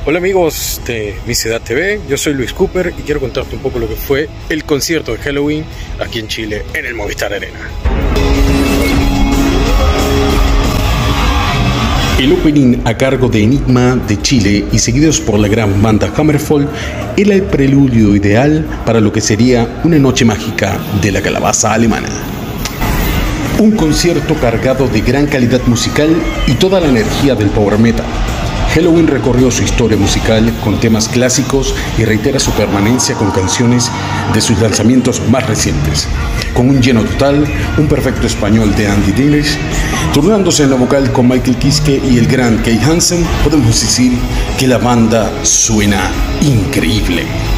Hola amigos de Mi Ciudad TV, yo soy Luis Cooper y quiero contarte un poco lo que fue el concierto de Halloween aquí en Chile en el Movistar Arena. El opening a cargo de Enigma de Chile y seguidos por la gran banda Hammerfall era el preludio ideal para lo que sería una noche mágica de la calabaza alemana. Un concierto cargado de gran calidad musical y toda la energía del power metal. Halloween recorrió su historia musical con temas clásicos y reitera su permanencia con canciones de sus lanzamientos más recientes. Con un lleno total, un perfecto español de Andy Danish, turnándose en la vocal con Michael Kiske y el gran Kai Hansen, podemos decir que la banda suena increíble.